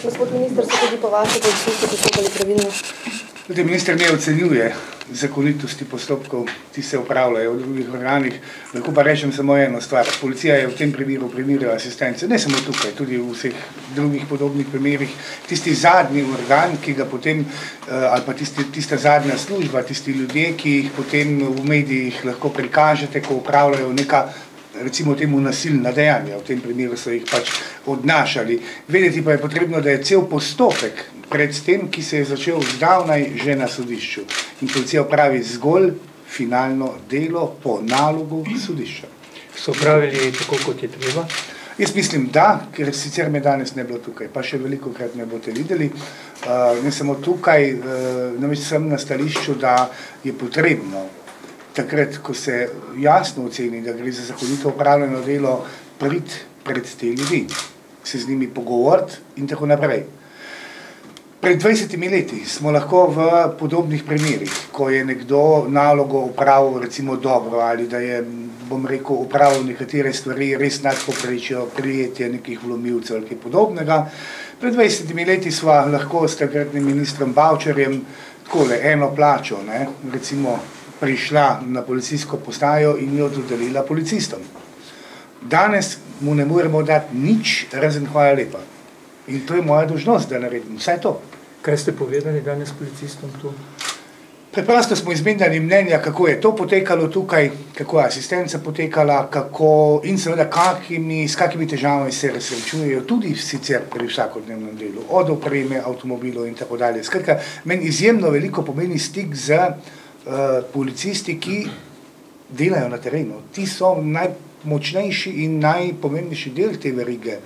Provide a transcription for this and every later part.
Gospod minister, so tudi po vaše policisti postopali pravilno? Minister ne ocenjuje zakonitosti postopkov, ki se upravljajo v drugih organih. Lahko pa rečem samo eno stvar. Policija je v tem primeru asistence, ne samo tukaj, tudi v vseh drugih podobnih primerih. Tisti zadnji organ, ki ga potem, ali pa tista zadnja služba, tisti ljudje, ki jih potem v medijih lahko prikažete, ko upravljajo neka, recimo temu, nasilna dejanja. V tem primeru so jih pač odnašali. Vedeti pa je potrebno, da je cel postopek pred tem, ki se je začel zdavnaj že na sodišču. In policija opravi zgolj finalno delo po nalogu sodišča. So opravili tako, kot je treba? Jaz mislim, da, ker sicer me danes ne bilo tukaj, pa še velikokrat me boste videli. Ne samo tukaj, namreč sem na stališču, da je potrebno takrat, ko se jasno oceni, da gre za zakonito opravljeno delo, priti pred te ljudi, se z njimi pogovoriti in tako naprej. Pred 20 leti smo lahko v podobnih primerih, ko je nekdo nalogo opravil recimo dobro ali da je, bom rekel, opravil nekatere stvari res nadpovprečno, prijetje nekih vlomilcev ali kaj podobnega. Pred 20 leti sva lahko s takratnim ministrom Bavčarjem takole eno plačo, recimo, prišla na policijsko postajo in jo dodelila policistom. Danes mu ne moremo dati nič, razen hvala lepa. In to je moja dolžnost, da naredim vse to. Kaj ste povedali danes policistom tu? Preprosto smo izmenjali mnenja, kako je to potekalo tukaj, kako je asistenca potekala, in seveda s kakimi težavami se srečujejo tudi sicer pri vsakodnevnem delu, od opreme, avtomobilov in tako dalje. Skratka, meni izjemno veliko pomeni stik z policisti, ki delajo na terenu. Ti so najmočnejši in najpomembnejši del te verige,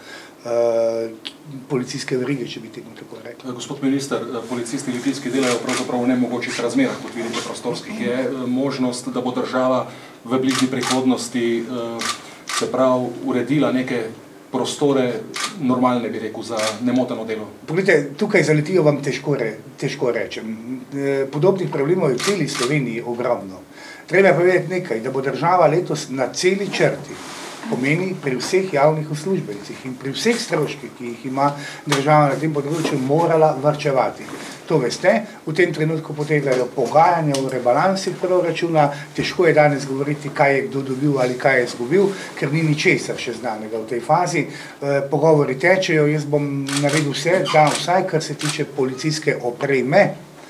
policijske verige, če bi temu tako rekel. Gospod minister, policisti litijski delajo pravzaprav v nemogočih razmerah, kot vidite, prostorskih. Je možnost, da bo država v bližnji prihodnosti se prav uredila neke prostore normalne, bi rekel, za nemoteno delo? Poglejte, tukaj za Litijo vam težko rečem. Podobnih problemov je v celi Sloveniji ogromno. Treba pa vedeti nekaj, da bo država letos na celi črti, pomeni pri vseh javnih uslužbencih in pri vseh stroških, ki jih ima država na tem področju, morala varčevati. To veste, v tem trenutku potekajo pogajanja v rebalansih proračuna, težko je danes govoriti, kaj je kdo dobil ali kaj je izgubil, ker ni ničesar še znanega v tej fazi. Pogovori tečejo, jaz bom naredil vse, da vsaj, kar se tiče policijske opreme,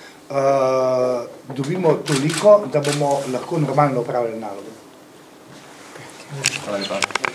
dobimo toliko, da bomo lahko normalno opravljali nalogo. Hvala lepa.